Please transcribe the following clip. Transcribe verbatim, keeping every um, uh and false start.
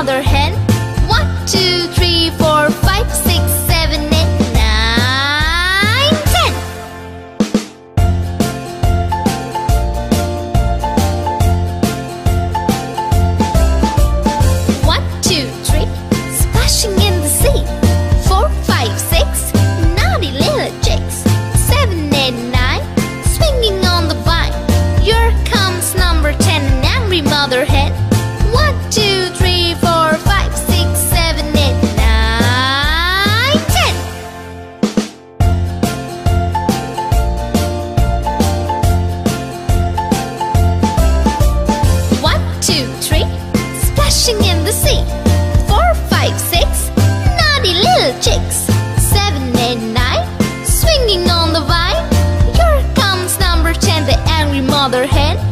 mother hen. One, two, three, four, five, six, seven, eight, nine, ten. One, two, three, splashing in the sea. Four, five, six, naughty little chicks. Seven, eight, nine, swinging on the vine. Here comes number ten, an angry mother hen. One, two, three, four, five, six, seven, eight, nine, ten. One, two, three, splashing in the sea. Four, five, six, naughty little chicks. Seven, eight, nine, swinging on the vine. Here comes number ten, the angry mother hen.